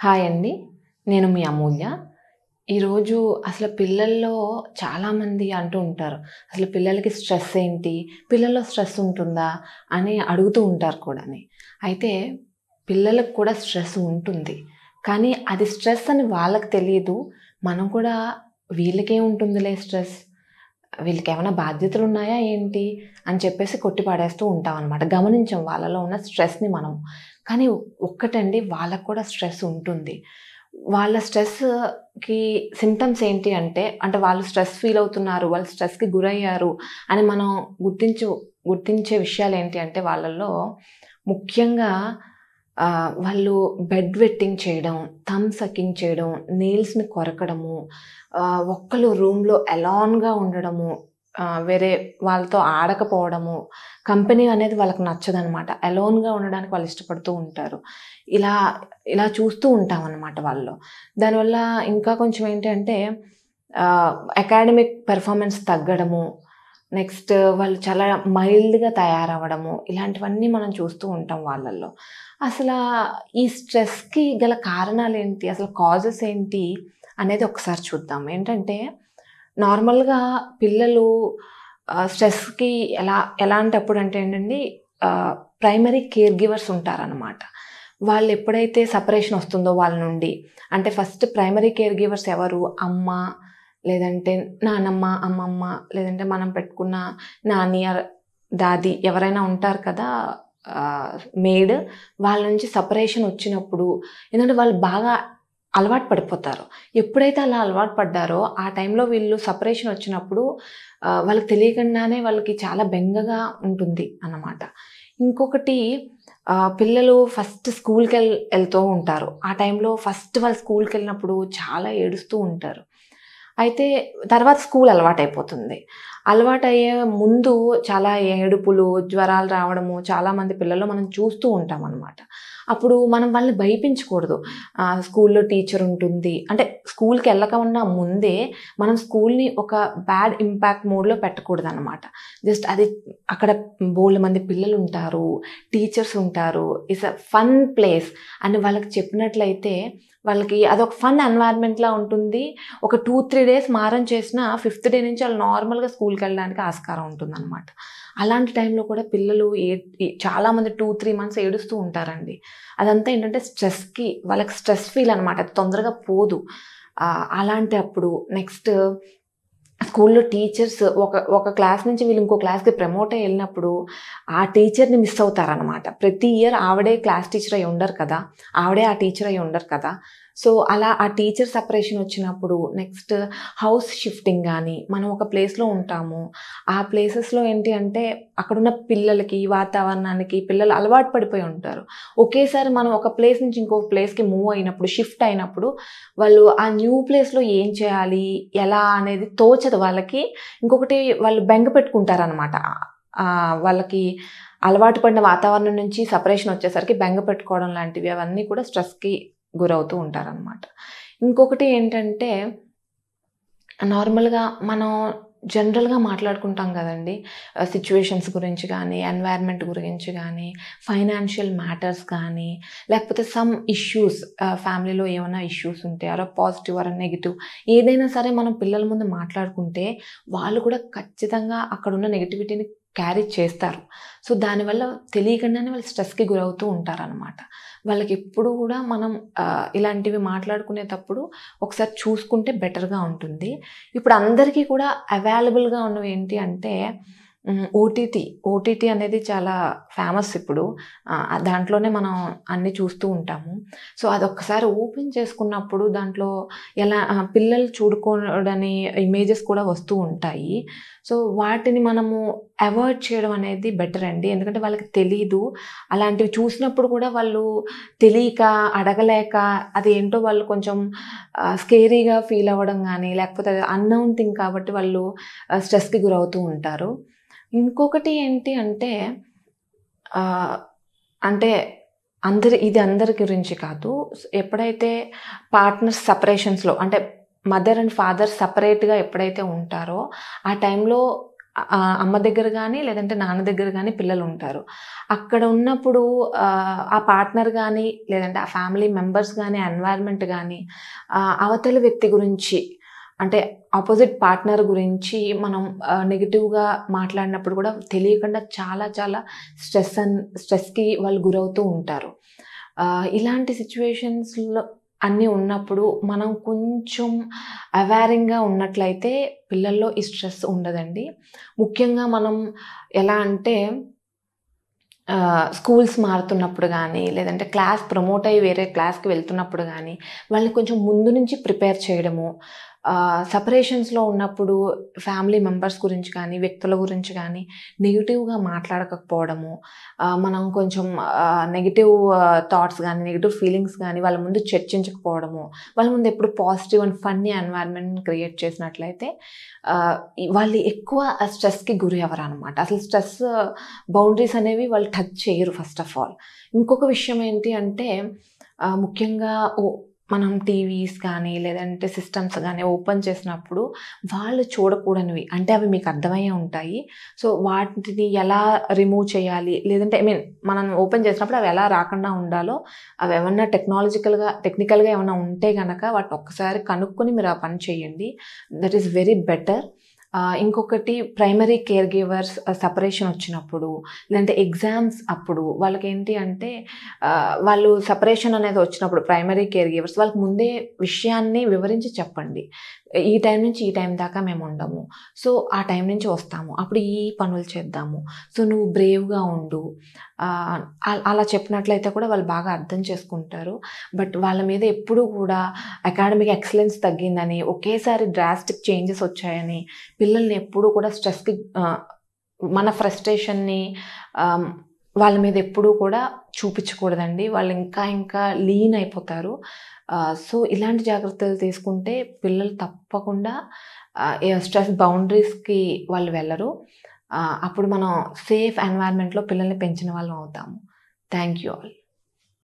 Hi అండి. నేను మీ అమూల్య. ఈరోజు అసలు పిల్లల్లో చాలామంది అంటూ ఉంటారు. అసలు పిల్లలకి స్ట్రెస్ ఏంటి? పిల్లల్లో స్ట్రెస్ ఉంటుందా? అని అడుగుతూ ఉంటారు కూడాని. అయితే పిల్లలకు కూడా స్ట్రెస్ ఉంటుంది. కానీ అది స్ట్రెస్ అని వాళ్ళకి తెలీదు. మనం కూడా వీళ్ళకేముంటుందిలే స్ట్రెస్, వీళ్ళకేమైనా బాధ్యతలున్నాయా ఏంటి? అని చెప్పేసి కొట్టి పడేస్తూ ఉంటామనమాట. గమనించం వాళ్ళలో ఉన్న స్ట్రెస్‌ని మనం. కానీ ఒక్కటండి, వాళ్ళకి కూడా స్ట్రెస్ ఉంటుంది. వాళ్ళ స్ట్రెస్‌కి సింప్టమ్స్ ఏంటి అంటే వాళ్ళు స్ట్రెస్ ఫీల్ అవుతున్నారు, వాళ్ళు స్ట్రెస్‌కి గురయ్యారు అని మనం గుర్తించే విషయాలేంటి అంటే వాళ్ళల్లో ముఖ్యంగా వాళ్ళు బెడ్ వెట్టింగ్ చేయడం, థంబ్ సకింగ్ చేయడం, నెయిల్స్‌ని కొరకడము, ఒక్కళ్ళు రూమ్‌లో అలోన్‌గా ఉండడము, వేరే వాళ్ళతో ఆడకపోవడము, కంపెనీ అనేది వాళ్ళకి నచ్చదనమాట. అలోన్‌గా ఉండడానికి వాళ్ళు ఇష్టపడుతూ ఉంటారు. ఇలా ఇలా చూస్తూ ఉంటామనమాట వాళ్ళలో. దానివల్ల ఇంకా కొంచెం ఏంటి అంటే అకాడమిక్ పెర్ఫార్మెన్స్ తగ్గడము, నెక్స్ట్ వాళ్ళు చాలా మైల్డ్‌గా తయారవ్వడము, ఇలాంటివన్నీ మనం చూస్తూ ఉంటాం వాళ్ళల్లో. అసలా ఈ స్ట్రెస్‌కి గల కారణాలేంటి? అసలు కాజెస్ ఏంటి? అనేది ఒకసారి చూద్దాం. ఏంటంటే నార్మల్‌గా పిల్లలు స్ట్రెస్‌కి ఎలాంటప్పుడు అంటే ఏంటండి, ప్రైమరీ కేర్ గివర్స్ ఉంటారనమాట. వాళ్ళు ఎప్పుడైతే సెపరేషన్ వస్తుందో వాళ్ళ నుండి, అంటే ఫస్ట్ ప్రైమరీ కేర్ గివర్స్ ఎవరు? అమ్మ, లేదంటే నానమ్మ, అమ్మమ్మ, లేదంటే మనం పెట్టుకున్న నాని ఆర్ దాది ఎవరైనా ఉంటారు కదా, మెయిడ్. వాళ్ళ నుంచి సెపరేషన్ వచ్చినప్పుడు, ఎందుకంటే వాళ్ళు బాగా అలవాటు పడిపోతారు. ఎప్పుడైతే అలా అలవాటు పడ్డారో ఆ టైంలో వీళ్ళు సెపరేషన్ వచ్చినప్పుడు వాళ్ళకి తెలియకుండానే వాళ్ళకి చాలా బెంగగా ఉంటుంది అన్నమాట. ఇంకొకటి, పిల్లలు ఫస్ట్ వెళ్తూ ఉంటారు. ఆ టైంలో ఫస్ట్ వాళ్ళు స్కూల్‌కెళ్ళినప్పుడు చాలా ఏడుస్తూ ఉంటారు. అయితే తర్వాత స్కూల్ అలవాటైపోతుంది. అలవాటయ్యే ముందు చాలా ఏడుపులు, జ్వరాలు రావడము చాలామంది పిల్లల్లో మనం చూస్తూ ఉంటామనమాట. అప్పుడు మనం వాళ్ళని భయపించకూడదు. స్కూల్‌లో టీచర్ ఉంటుంది. అంటే స్కూల్‌కెళ్ళకమున్నా ముందే మనం స్కూల్‌ని ఒక బ్యాడ్ ఇంపాక్ట్ మోడ్‌లో పెట్టకూడదనమాట. జస్ట్ అది అక్కడ బోలెడుమంది పిల్లలుంటారు, టీచర్స్ ఉంటారు. ఇట్స్ ఎ ఫన్ ప్లేస్ అని వాళ్ళకి చెప్పినట్లయితే వాళ్ళకి అదొక ఫన్ ఎన్వైర్న్‌మెంట్‌లా ఉంటుంది. ఒక 2, 3 డేస్ మారం చేసినా ఫిఫ్త్ డే నుంచి వాళ్ళు నార్మల్‌గా స్కూల్‌కెళ్ళడానికి ఆస్కారం ఉంటుందనమాట. అలాంటి టైంలో కూడా పిల్లలు చాలామంది 2, 3 మంత్స్ ఏడుస్తూ ఉంటారండి. అదంతా ఏంటంటే స్ట్రెస్‌కి, వాళ్ళకి స్ట్రెస్ ఫీల్ అనమాట. అది తొందరగా పోదు. అలాంటప్పుడు నెక్స్ట్ స్కూల్‌లో టీచర్స్ ఒక క్లాస్ నుంచి వీళ్ళు ఇంకో క్లాస్‌కి ప్రమోట్ అయ్యి ఎళ్ళినప్పుడు ఆ టీచర్‌ని మిస్ అవుతారనమాట. ప్రతి ఇయర్ ఆవిడే క్లాస్ టీచర్ అయ్యి ఉండరు కదా, ఆవిడే ఆ టీచర్ అయ్యి ఉండరు కదా. సో, అలా ఆ టీచర్ సెపరేషన్ వచ్చినప్పుడు నెక్స్ట్ హౌస్ షిఫ్టింగ్ గానీ, మనం ఒక ప్లేస్‌లో ఉంటాము. ఆ ప్లేసెస్‌లో ఏంటి అంటే అక్కడున్న పిల్లలకి, వాతావరణానికి పిల్లలు అలవాటు పడిపోయి ఉంటారు. ఒకేసారి మనం ఒక ప్లేస్ నుంచి ఇంకో ప్లేస్‌కి మూవ్ అయినప్పుడు, షిఫ్ట్ అయినప్పుడు వాళ్ళు ఆ న్యూ ప్లేస్‌లో ఏం చేయాలి, ఎలా అనేది తోచదు వాళ్ళకి. ఇంకొకటి, వాళ్ళు బెంగ పెట్టుకుంటారనమాట. వాళ్ళకి అలవాటు పడిన వాతావరణం నుంచి సెపరేషన్ వచ్చేసరికి బెంగ పెట్టుకోవడం లాంటివి అవన్నీ కూడా స్ట్రెస్‌కి గురవుతూ ఉంటారనమాట. ఇంకొకటి ఏంటంటే నార్మల్‌గా మనం జనరల్‌గా మాట్లాడుకుంటాం గదండీ. సిట్యుయేషన్స్ గురించి గానీ, ఎన్వైర్న్‌మెంట్ గురించి గానీ, ఫైనాన్షియల్ మ్యాటర్స్ కానీ, లేకపోతే సమ్ ఇష్యూస్, ఫ్యామిలీలో ఏమైనా ఇష్యూస్ ఉంటే పాజిటివ్ ఆర్ నెగెటివ్ ఏదైనా సరే మనం పిల్లల ముందు మాట్లాడుకుంటే వాళ్ళు కూడా ఖచ్చితంగా అక్కడున్న నెగటివిటీని క్యారీ చేస్తారు. సో, దానివల్ల తెలియకుండానే వాళ్ళు స్ట్రెస్‌కి గురవుతూ ఉంటారనమాట. వాళ్ళకెప్పుడు గూడా మనం ఇలాంటివి మాట్లాడుకునేటప్పుడు ఒకసారి చూసుకుంటే బెటర్‌గా ఉంటుంది. ఇప్పుడు అందరికీ కూడా అవైలబుల్‌గా ఉన్నవి ఏంటి అంటే ఓటీటీ అనేది చాలా ఫేమస్ ఇప్పుడు. దాంట్లోనే మనం అన్నీ చూస్తూ ఉంటాము. సో, అదొక్కసారి ఓపెన్ చేసుకున్నప్పుడు దాంట్లో పిల్లలు చూడకూడని ఇమేజెస్ కూడా వస్తూ ఉంటాయి. సో, వాటిని మనము అవాయిడ్ చేయడం అనేది బెటర్ అండి. ఎందుకంటే వాళ్ళకి తెలీదు. అలాంటివి చూసినప్పుడు కూడా వాళ్ళు తెలియక, అడగలేక, అదేంటో వాళ్ళు కొంచెం స్కేరీగా ఫీల్ అవ్వడం గానీ, లేకపోతే అది అన్నోన్ థింగ్ కాబట్టి వాళ్ళు స్ట్రెస్‌కి గురవుతూ ఉంటారు. ఇంకొకటి ఏంటి అంటే ఆహ్, అంటే ఇది అందరి గురించి కాదు. ఎప్పుడైతే పార్ట్నర్స్ సెపరేషన్స్‌లో, అంటే మదర్ అండ్ ఫాదర్ సెపరేట్‌గా ఎప్పుడైతే ఉంటారో ఆ టైంలో అమ్మ దగ్గర గానీ, లేదంటే నాన్న దగ్గర గానీ పిల్లలుంటారు. అక్కడ ఉన్నప్పుడు ఆ పార్ట్నర్ గానీ, లేదంటే ఆ ఫ్యామిలీ మెంబర్స్ గానీ, ఎన్వైర్న్‌మెంట్ గానీ, అవతలి వ్యక్తి గురించి అంటే అపోజిట్ పార్ట్నర్ గురించి మనం నెగెటివ్‌గా మాట్లాడినప్పుడు కూడా తెలియకుండా చాలా చాలా స్ట్రెస్‌కి వాళ్ళు గురవుతూ ఉంటారు. ఇలాంటి సిట్యుయేషన్స్‌లో అన్నీ ఉన్నప్పుడు మనం కొంచెం అవేరింగ్‌గా ఉన్నట్లయితే పిల్లల్లో ఈ స్ట్రెస్ ఉండదండి. ముఖ్యంగా మనం ఎలా అంటే స్కూల్స్ మారుతున్నప్పుడు గానీ, లేదంటే క్లాస్ ప్రమోట్ అయ్యి వేరే క్లాస్‌కి వెళ్తున్నప్పుడు గానీ, వాళ్ళని కొంచెం ముందు నుంచి ప్రిపేర్ చేయడము. సెపరేషన్స్‌లో ఉన్నప్పుడు ఫ్యామిలీ మెంబర్స్ గురించి కానీ, వ్యక్తుల గురించి గానీ, నెగెటివ్‌గా మాట్లాడకపోవడము. మనం కొంచెం నెగెటివ్ థాట్స్ గానీ, నెగెటివ్ ఫీలింగ్స్ గానీ వాళ్ళ ముందు చర్చించకపోవడము. వాళ్ళ ముందు ఎప్పుడు పాజిటివ్ అండ్ ఫన్నీ ఎన్వైర్న్‌మెంట్‌ని క్రియేట్ చేసినట్లయితే వాళ్ళు ఎక్కువ స్ట్రెస్‌కి గురి అవ్వరనమాట. అసలు స్ట్రెస్ బౌండరీస్ అనేవి వాళ్ళు టచ్ చేయరు ఫస్ట్ ఆఫ్ ఆల్. ఇంకొక విషయం ఏంటి అంటే ముఖ్యంగా మనం టీవీస్ కానీ, లేదంటే సిస్టమ్స్ గానీ ఓపెన్ చేసినప్పుడు వాళ్ళు చూడకూడనివి అంటే అవి మీకు అర్థమయ్యే ఉంటాయి. సో, వాటిని ఎలా రిమూవ్ చేయాలి? లేదంటే మనం ఓపెన్ చేసినప్పుడు అవి ఎలా రాకుండా ఉండాలో అవేమన్నా టెక్నికల్‌గా ఏమన్నా ఉంటే గనక వాటిని ఒక్కసారి కనుక్కొని మీరు ఆ పని చేయండి. That is very better. ఇంకొకటి ప్రైమరీ కేర్ గివర్స్ సెపరేషన్ వచ్చినప్పుడు, లేదంటే ఎగ్జామ్స్ అప్పుడు వాళ్ళకేంటి అంటే వాళ్ళు సెపరేషన్ అనేది వచ్చినప్పుడు ప్రైమరీ కేర్ గివర్స్ వాళ్ళకి ముందే విషయాన్ని వివరించి చెప్పండి. ఈ టైం నుంచి ఈ టైం దాకా మేముండము. సో, ఆ టైం నుంచి వస్తాము. అప్పుడు ఈ పనులు చేద్దాము. సో, నువ్వు బ్రేవ్‌గా ఉండు. అలా చెప్పినట్లయితే కూడా వాళ్ళు బాగా అర్థం చేసుకుంటారు. బట్ వాళ్ళ మీద ఎప్పుడూ కూడా అకాడమిక్ ఎక్సలెన్స్ తగ్గిందని, ఒకేసారి డ్రాస్టిక్ చేంజెస్ వచ్చాయని పిల్లల్ని ఎప్పుడూ కూడా స్ట్రెస్‌కి మన ఫ్రస్ట్రేషన్‌ని ఆహ్, వాళ్ళ మీద ఎప్పుడూ కూడా చూపించకూడదండి. వాళ్ళు ఇంకా ఇంకా లీన్ అయిపోతారు. సో, ఇలాంటి జాగ్రత్తలు తీసుకుంటే పిల్లలు తప్పకుండా స్ట్రెస్ బౌండరీస్‌కి వాళ్ళు వెళ్ళరు. అప్పుడు మనం సేఫ్ ఎన్వైర్న్‌మెంట్‌లో పిల్లల్ని పెంచిన వాళ్ళం అవుతాము. Thank you all.